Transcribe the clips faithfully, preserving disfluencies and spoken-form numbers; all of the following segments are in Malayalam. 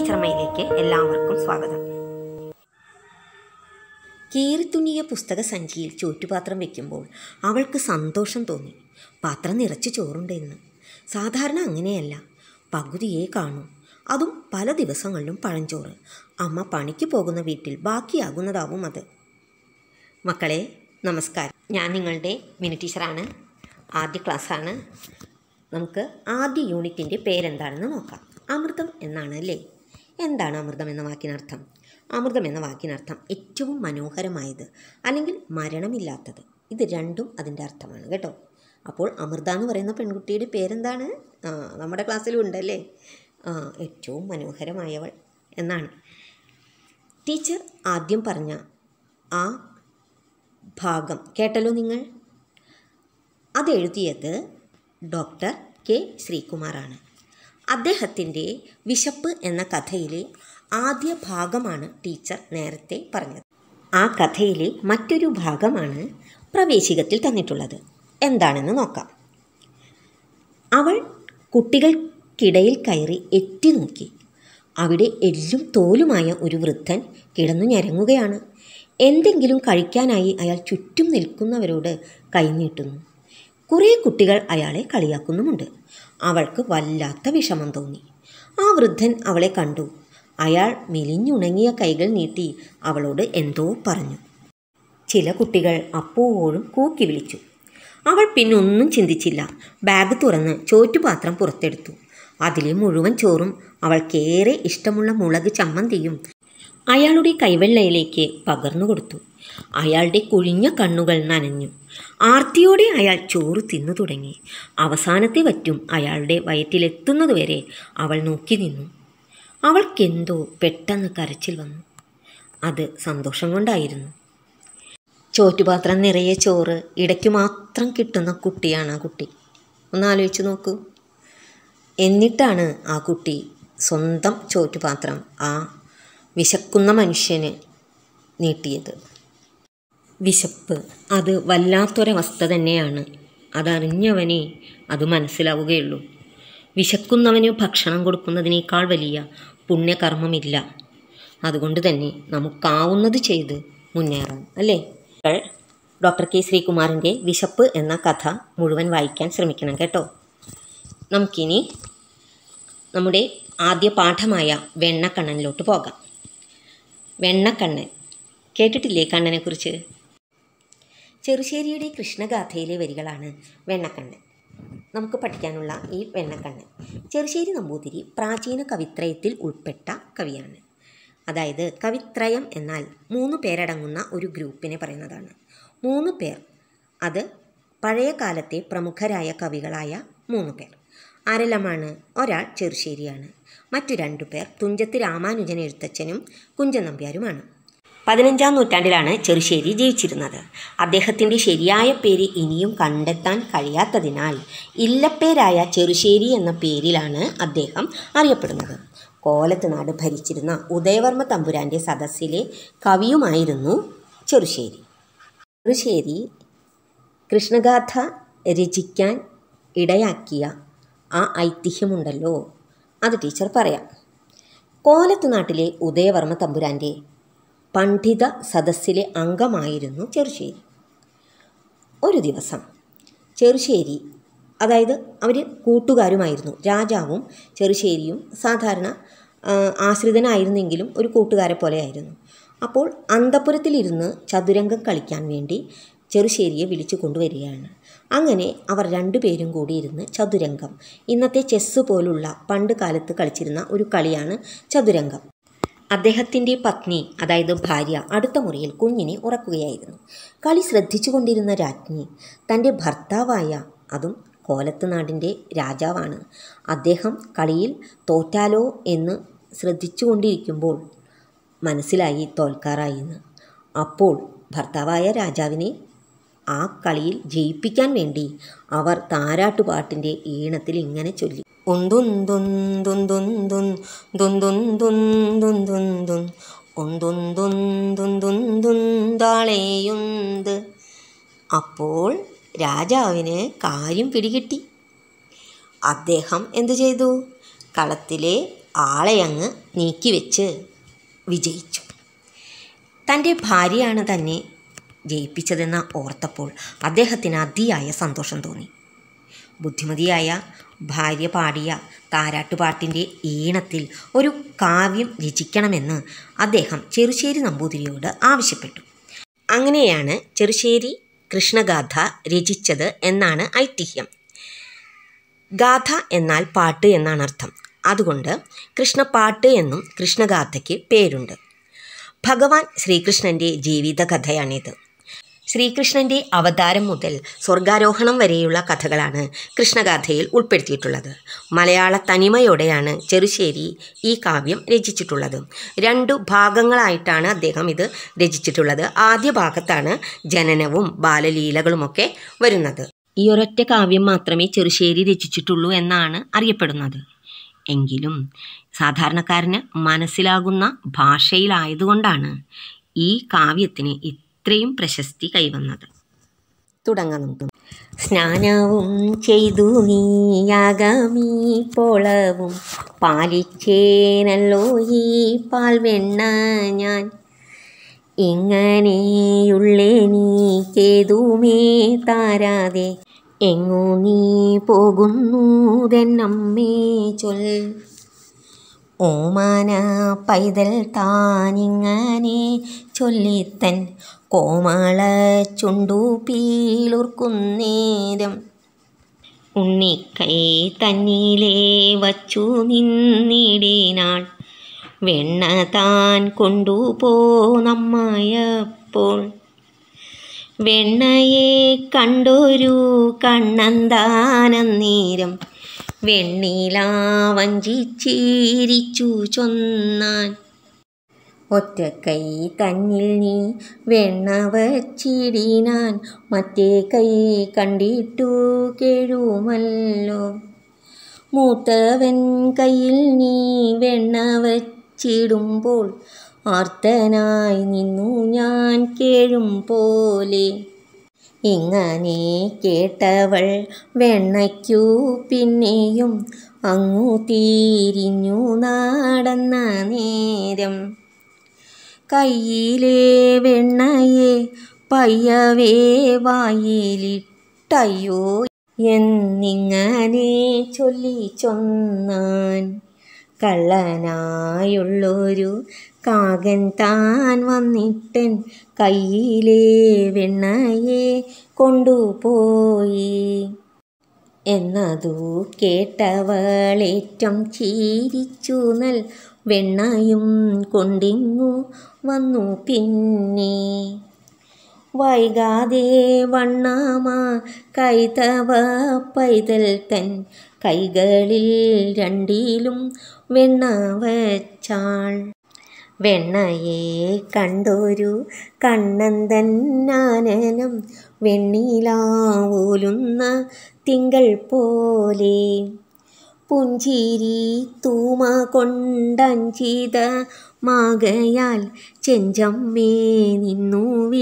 ടീച്ചറമ്മയിലേക്ക് എല്ലാവർക്കും സ്വാഗതം. കീറിത്തുന്നിയ പുസ്തക സഞ്ചിയിൽ ചോറ്റുപാത്രം വെക്കുമ്പോൾ അവൾക്ക് സന്തോഷം തോന്നി. പാത്രം നിറച്ച് ചോറുണ്ടെന്ന്. സാധാരണ അങ്ങനെയല്ല, പകുതിയേ കാണൂ, അതും പല ദിവസങ്ങളിലും പഴഞ്ചോറ്. അമ്മ പണിക്ക് പോകുന്ന വീട്ടിൽ ബാക്കിയാകുന്നതാവും അത്. മക്കളെ നമസ്കാരം, ഞാൻ നിങ്ങളുടെ മിനി ടീച്ചറാണ്. ആദ്യ ക്ലാസ്സാണ്. നമുക്ക് ആദ്യ യൂണിറ്റിൻ്റെ പേരെന്താണെന്ന് നോക്കാം. അമൃതം എന്നാണ് അല്ലേ? എന്താണ് അമൃതം എന്ന വാക്കിനർത്ഥം? അമൃതം എന്ന വാക്കിനർത്ഥം ഏറ്റവും മനോഹരമായത്, അല്ലെങ്കിൽ മരണമില്ലാത്തത്. ഇത് രണ്ടും അതിൻ്റെ അർത്ഥമാണ് കേട്ടോ. അപ്പോൾ അമൃത എന്ന് പറയുന്ന പെൺകുട്ടിയുടെ പേരെന്താണ്? ആ നമ്മുടെ ക്ലാസ്സിലും ഉണ്ടല്ലേ. ആ ഏറ്റവും മനോഹരമായവൾ എന്നാണ്. ടീച്ചർ ആദ്യം പറഞ്ഞ ആ ഭാഗം കേട്ടല്ലോ നിങ്ങൾ. അതെഴുതിയത് ഡോക്ടർ കെ ശ്രീകുമാറാണ്. അദ്ദേഹത്തിൻ്റെ വിശപ്പ് എന്ന കഥയിലെ ആദ്യ ഭാഗമാണ് ടീച്ചർ നേരത്തെ പറഞ്ഞത്. ആ കഥയിലെ മറ്റൊരു ഭാഗമാണ് പ്രവേശികത്തിൽ തന്നിട്ടുള്ളത്. എന്താണെന്ന് നോക്കാം. അവൾ കുട്ടികൾക്കിടയിൽ കയറി എത്തി നോക്കി. അവിടെ എല്ലും തോലുമായ ഒരു വൃദ്ധൻ കിടന്നു ഞരങ്ങുകയാണ്. എന്തെങ്കിലും കഴിക്കാനായി അയാൾ ചുറ്റും നിൽക്കുന്നവരോട് കൈനീട്ടുന്നു. കുറേ കുട്ടികൾ അയാളെ കളിയാക്കുന്നുമുണ്ട്. അവൾക്ക് വല്ലാത്ത വിഷമം തോന്നി. ആ വൃദ്ധൻ അവളെ കണ്ടു. അയാൾ മെലിഞ്ഞുണങ്ങിയ കൈകൾ നീട്ടി അവളോട് എന്തോ പറഞ്ഞു. ചില കുട്ടികൾ അപ്പോഴും കൂക്കി വിളിച്ചു. അവൾ പിന്നൊന്നും ചിന്തിച്ചില്ല. ബാഗ് തുറന്ന് ചോറ്റുപാത്രം പുറത്തെടുത്തു. അതിലെ മുഴുവൻ ചോറും അവൾക്കേറെ ഇഷ്ടമുള്ള മുളക് ചമ്മന്തിയും അയാളുടെ കൈവെള്ളയിലേക്ക് പകർന്നു കൊടുത്തു. അയാളുടെ കുഴിഞ്ഞ കണ്ണുകൾ നനഞ്ഞു. ആർത്തിയോടെ അയാൾ ചോറ് തിന്നു തുടങ്ങി. അവസാനത്തെ വറ്റും അയാളുടെ വയറ്റിലെത്തുന്നതുവരെ അവൾ നോക്കി നിന്നു. അവൾക്കെന്തോ പെട്ടെന്ന് കരച്ചിൽ വന്നു. അത് സന്തോഷം കൊണ്ടായിരുന്നു. ചോറ്റുപാത്രം നിറയെ ചോറ് ഇടയ്ക്ക് മാത്രം കിട്ടുന്ന കുട്ടിയാണ് ആ കുട്ടി. ഒന്ന് ആലോചിച്ച് നോക്കൂ. എന്നിട്ടാണ് ആ കുട്ടി സ്വന്തം ചോറ്റുപാത്രം ആ വിശക്കുന്ന മനുഷ്യന് നീട്ടിയത്. വിശപ്പ് അത് വല്ലാത്തൊരവസ്ഥ തന്നെയാണ്. അതറിഞ്ഞവനേ അത് മനസ്സിലാവുകയുള്ളൂ. വിശക്കുന്നവന് ഭക്ഷണം കൊടുക്കുന്നതിനേക്കാൾ വലിയ പുണ്യകർമ്മമില്ല. അതുകൊണ്ട് തന്നെ നമുക്കാവുന്നത് ചെയ്ത് മുന്നേറാം അല്ലേ? ഡോക്ടർ കെ ശ്രീകുമാറിൻ്റെ വിശപ്പ് എന്ന കഥ മുഴുവൻ വായിക്കാൻ ശ്രമിക്കണം കേട്ടോ. നമുക്കിനി നമ്മുടെ ആദ്യ പാഠമായ വെണ്ണക്കണ്ണനിലോട്ട് പോകാം. വെണ്ണക്കണ്ണൻ കേട്ടിട്ടില്ലേ കണ്ണനെക്കുറിച്ച്? ചെറുശ്ശേരിയുടെ കൃഷ്ണഗാഥയിലെ വരികളാണ് വെണ്ണക്കണ്ണൻ. നമുക്ക് പഠിക്കാനുള്ള ഈ വെണ്ണക്കണ്ണൻ. ചെറുശ്ശേരി നമ്പൂതിരി പ്രാചീന കവിത്രയത്തിൽ ഉൾപ്പെട്ട കവിയാണ്. അതായത് കവിത്രയം എന്നാൽ മൂന്ന് പേരടങ്ങുന്ന ഒരു ഗ്രൂപ്പിനെ പറയുന്നതാണ്. മൂന്ന് പേർ, അത് പഴയ കാലത്തെ പ്രമുഖരായ കവികളായ മൂന്ന് പേർ. ആരെല്ലാമാണ്? ഒരാൾ ചെറുശ്ശേരിയാണ്. മറ്റു രണ്ടു പേർ തുഞ്ചത്ത് രാമാനുജൻ എഴുത്തച്ഛനും കുഞ്ചൻ നമ്പ്യാരുമാണ്. പതിനഞ്ചാം നൂറ്റാണ്ടിലാണ് ചെറുശ്ശേരി ജീവിച്ചിരുന്നത്. അദ്ദേഹത്തിൻ്റെ ശരിയായ പേര് ഇനിയും കണ്ടെത്താൻ കഴിയാത്തതിനാൽ ഇല്ലപ്പേരായ ചെറുശ്ശേരി എന്ന പേരിലാണ് അദ്ദേഹം അറിയപ്പെടുന്നത്. കോലത്ത് നാട് ഭരിച്ചിരുന്ന ഉദയവർമ്മ തമ്പുരാൻ്റെ സദസ്സിലെ കവിയുമായിരുന്നു ചെറുശ്ശേരി. ചെറുശ്ശേരി കൃഷ്ണഗാഥ രചിക്കാൻ ഇടയാക്കിയ ആ ഐതിഹ്യമുണ്ടല്ലോ, അത് ടീച്ചർ പറയാം. കോലത്ത് നാട്ടിലെ ഉദയവർമ്മ തമ്പുരാൻ്റെ പണ്ഡിത സദസ്സിലെ അംഗമായിരുന്നു ചെറുശ്ശേരി. ഒരു ദിവസം ചെറുശ്ശേരി, അതായത് അവർ കൂട്ടുകാരുമായിരുന്നു. രാജാവും ചെറുശ്ശേരിയും സാധാരണ ആശ്രിതനായിരുന്നെങ്കിലും ഒരു കൂട്ടുകാരെ പോലെയായിരുന്നു. അപ്പോൾ അന്തഃപുരത്തിലിരുന്ന് ചതുരംഗം കളിക്കാൻ വേണ്ടി ചെറുശ്ശേരിയെ വിളിച്ചു കൊണ്ടുവരികയാണ്. അങ്ങനെ അവർ രണ്ടുപേരും കൂടി ഇരുന്ന് ചതുരംഗം, ഇന്നത്തെ ചെസ്സ് പോലുള്ള പണ്ട് കാലത്ത് കളിച്ചിരുന്ന ഒരു കളിയാണ് ചതുരംഗം. അദ്ദേഹത്തിൻ്റെ പത്നി, അതായത് ഭാര്യ, അടുത്ത മുറിയിൽ കുഞ്ഞിനെ ഉറക്കുകയായിരുന്നു. കളി ശ്രദ്ധിച്ചു കൊണ്ടിരുന്ന രാജ്ഞി തൻ്റെ ഭർത്താവായ, അതും കോലത്ത് നാടിൻ്റെ രാജാവാണ്, അദ്ദേഹം കളിയിൽ തോറ്റാലോ എന്ന് ശ്രദ്ധിച്ചു കൊണ്ടിരിക്കുമ്പോൾ മനസ്സിലായി തോൽക്കാറായി എന്ന്. അപ്പോൾ ഭർത്താവായ രാജാവിനെ ആ കളിയിൽ ജയിപ്പിക്കാൻ വേണ്ടി അവർ താരാട്ടുപാട്ടിൻ്റെ ഈണത്തിൽ ഇങ്ങനെ ചൊല്ലി: ൊന്തുന്തുന്തുന്തുന്തുന്തുന്തുന്തുന്തുന്തുന്തുന്താളേയുന്ത്. അപ്പോൾ രാജാവിന് കാര്യം പിടികിട്ടി. അദ്ദേഹം എന്തു ചെയ്തു? കളത്തിലെ ആളെയങ്ങ് നീക്കിവെച്ച് വിജയിച്ചു. തൻ്റെ ഭാര്യയാണ് തന്നെ ജയിപ്പിച്ചതെന്ന് ഓർത്തപ്പോൾ അദ്ദേഹത്തിന് അതിയായ സന്തോഷം തോന്നി. ബുദ്ധിമതിയായ ഭാര്യ പാടിയ താരാട്ടുപാട്ടിൻ്റെ ഈണത്തിൽ ഒരു കാവ്യം രചിക്കണമെന്ന് അദ്ദേഹം ചെറുശ്ശേരി നമ്പൂതിരിയോട് ആവശ്യപ്പെട്ടു. അങ്ങനെയാണ് ചെറുശ്ശേരി കൃഷ്ണഗാഥ രചിച്ചത് എന്നാണ് ഐതിഹ്യം. ഗാഥ എന്നാൽ പാട്ട് എന്നാണ് അർത്ഥം. അതുകൊണ്ട് കൃഷ്ണപ്പാട്ട് എന്നും കൃഷ്ണഗാഥയ്ക്ക് പേരുണ്ട്. ഭഗവാൻ ശ്രീകൃഷ്ണൻ്റെ ജീവിതകഥയാണിത്. ശ്രീകൃഷ്ണൻ്റെ അവതാരം മുതൽ സ്വർഗാരോഹണം വരെയുള്ള കഥകളാണ് കൃഷ്ണഗാഥയിൽ ഉൾപ്പെടുത്തിയിട്ടുള്ളത്. മലയാള തനിമയോടെയാണ് ചെറുശ്ശേരി ഈ കാവ്യം രചിച്ചിട്ടുള്ളത്. രണ്ടു ഭാഗങ്ങളായിട്ടാണ് അദ്ദേഹം ഇത് രചിച്ചിട്ടുള്ളത്. ആദ്യ ഭാഗത്താണ് ജനനവും ബാലലീലകളുമൊക്കെ വരുന്നത്. ഈ ഒരൊറ്റ കാവ്യം മാത്രമേ ചെറുശ്ശേരി രചിച്ചിട്ടുള്ളൂ എന്നാണ് അറിയപ്പെടുന്നത്. എങ്കിലും സാധാരണക്കാരന് മനസ്സിലാകുന്ന ഭാഷയിലായതുകൊണ്ടാണ് ഈ കാവ്യത്തിന് ഇത്രയും പ്രശസ്തി കൈവന്നത്. തുടങ്ങാം നമുക്ക്. സ്നാനവും ചെയ്തു നീയാകമീ പോളവും പാലിച്ചേനല്ലോ ഈ പാൽവെണ്ണ ഞാൻ, ഇങ്ങനെയുള്ളേ നീക്കേതുമേ താരാതെ എങ്ങു നീ പോകുന്നൂതെന്നമ്മേ ചൊൽ. ഓമന പൈതൽ താനിങ്ങനെ ചൊല്ലിത്തൻ കോമള ചുണ്ടു പീലുർക്കുന്നേരം, ഉണ്ണിക്കൈ തന്നിലേ വച്ചു നിന്നിടിനാൾ വെണ്ണ താൻ കൊണ്ടുപോന്നമ്മയപ്പോൾ. വെണ്ണയെ കണ്ടൊരു കണ്ണന്താനന്നേരം വെണ്ണിലാ വഞ്ചിച്ചിരിച്ചു ചൊന്നാൻ, ഒറ്റക്കൈ തന്നിൽ നീ വെണ്ണ വച്ചിടിനാൻ മറ്റേ കൈ കണ്ടിട്ടു കേഴുമല്ലോ. മൂത്തവൻ കയ്യിൽ നീ വെണ്ണ വച്ചിടുമ്പോൾ ആർത്തനായി നിന്നു ഞാൻ കേഴും പോലെ. ഇങ്ങനെ കേട്ടവൾ വെണ്ണയ്ക്കു പിന്നെയും അങ്ങു തിരിഞ്ഞു നടന്ന നേരം, കയ്യിലെ വെണ്ണയെ പയ്യവേ വായിലിട്ടയ്യോ എന്നിങ്ങനെ ചൊല്ലി ചൊന്നാൻ, കള്ളനായുള്ളൊരു കാകൻ താൻ വന്നിട്ടൻ കയ്യിലെ വെണ്ണയെ കൊണ്ടുപോയി എന്നതു കേട്ടവളേറ്റം ചിരിച്ചു നൽ വെണ്ണയും കൊണ്ടിങ്ങു വന്നു പിന്നെ. വൈകാതെ വണ്ണമാ കൈതവ പൈതൽ തൻ കൈകളിൽ രണ്ടിലും വെണ്ണ വച്ചാൾ. വെണ്ണയെ കണ്ടൊരു കണ്ണന്തന്നാനനം വെണ്ണിലാവൂലുന്ന തിങ്കൾ പോലെ. പുഞ്ചിരി തൂമ കൊണ്ടഞ്ചിത മാകയാൽ ചെഞ്ചമ്മേ നിന്നു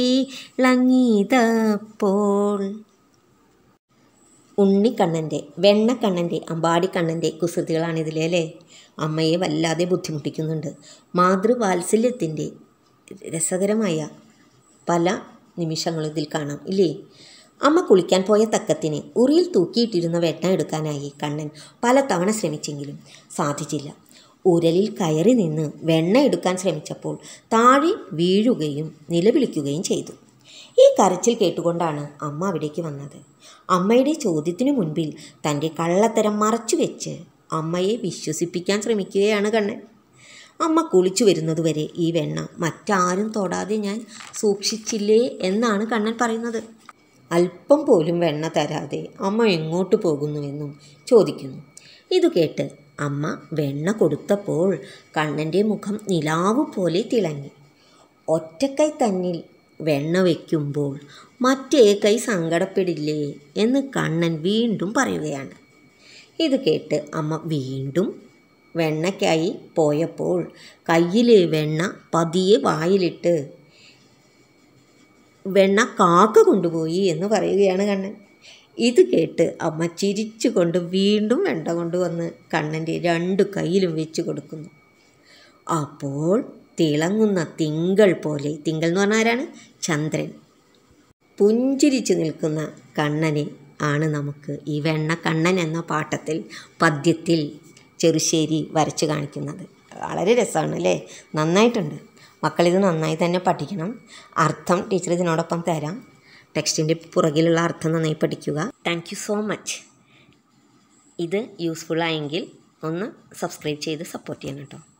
വീളങ്ങിയതപ്പോൾ. ഉണ്ണിക്കണ്ണൻ്റെ വെണ്ണക്കണ്ണൻ്റെ അമ്പാടിക്കണ്ണൻ്റെ കുസൃതികളാണിതിലെ അല്ലേ. അമ്മയെ വല്ലാതെ ബുദ്ധിമുട്ടിക്കുന്നുണ്ട്. മാതൃവാത്സല്യത്തിൻ്റെ രസകരമായ പല നിമിഷങ്ങളും ഇതിൽ കാണാം ഇല്ലേ. അമ്മ കുളിക്കാൻ പോയ തക്കത്തിന് ഉറിയിൽ തൂക്കിയിട്ടിരുന്ന വെണ്ണ എടുക്കാനായി കണ്ണൻ പല തവണ ശ്രമിച്ചെങ്കിലും സാധിച്ചില്ല. ഉരലിൽ കയറി നിന്ന് വെണ്ണ എടുക്കാൻ ശ്രമിച്ചപ്പോൾ താഴെ വീഴുകയും നിലവിളിക്കുകയും ചെയ്തു. ഈ കരച്ചിൽ കേട്ടുകൊണ്ടാണ് അമ്മ അവിടേക്ക് വന്നത്. അമ്മയുടെ ചോദ്യത്തിനു മുൻപിൽ തൻ്റെ കള്ളത്തരം മറച്ചു വെച്ച് അമ്മയെ വിശ്വസിപ്പിക്കാൻ ശ്രമിക്കുകയാണ് കണ്ണൻ. അമ്മ കുളിച്ചു വരുന്നതുവരെ ഈ വെണ്ണ മറ്റാരും തൊടാതെ ഞാൻ സൂക്ഷിച്ചില്ലേ എന്നാണ് കണ്ണൻ പറയുന്നത്. അല്പം പോലും വെണ്ണ തരാതെ അമ്മ എങ്ങോട്ട് പോകുന്നുവെന്നും ചോദിക്കുന്നു. ഇത് കേട്ട് അമ്മ വെണ്ണ കൊടുത്തപ്പോൾ കണ്ണൻ്റെ മുഖം നിലാവ് പോലെ തിളങ്ങി. ഒറ്റക്കൈ തന്നിൽ വെണ്ണ വയ്ക്കുമ്പോൾ മറ്റേ കൈ സങ്കടപ്പെടില്ലേ എന്ന് കണ്ണൻ വീണ്ടും പറയുകയാണ്. ഇത് കേട്ട് അമ്മ വീണ്ടും വെണ്ണയ്ക്കായി പോയപ്പോൾ കയ്യിലെ വെണ്ണ പതിയെ വായിലിട്ട് വെണ്ണ കാക്ക കൊണ്ടുപോയി എന്ന് പറയുകയാണ് കണ്ണൻ. ഇത് കേട്ട് അമ്മ ചിരിച്ചുകൊണ്ട് വീണ്ടും വെണ്ട കൊണ്ടുവന്ന് കണ്ണൻ്റെ രണ്ട് കയ്യിലും വെച്ച് കൊടുക്കുന്നു. അപ്പോൾ തിളങ്ങുന്ന തിങ്കൾ പോലെ, തിങ്കൾ എന്ന് പറഞ്ഞാൽ ആരാണ്? ചന്ദ്രൻ. പുഞ്ചിരിച്ചു നിൽക്കുന്ന കണ്ണനെ ആണ് നമുക്ക് ഈ വെണ്ണക്കണ്ണൻ എന്ന പാട്ടത്തിൽ പദ്യത്തിൽ ചെറുശ്ശേരി വരച്ച് കാണിക്കുന്നത്. വളരെ രസമാണ് അല്ലേ? നന്നായിട്ടുണ്ട്. മക്കളിത് നന്നായി തന്നെ പഠിക്കണം. അർത്ഥം ടീച്ചർ ഇതിനോടൊപ്പം തരാം. ടെക്സ്റ്റിൻ്റെ പുറകിലുള്ള അർത്ഥം നന്നായി പഠിക്കുക. Thank you so much. ഇത് യൂസ്ഫുള്ളായെങ്കിൽ ഒന്ന് സബ്സ്ക്രൈബ് ചെയ്ത് സപ്പോർട്ട് ചെയ്യണം കേട്ടോ.